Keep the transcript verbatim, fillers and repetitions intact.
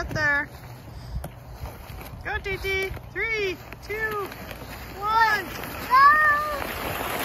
out there. Go, Titi. Three, two, one. Go!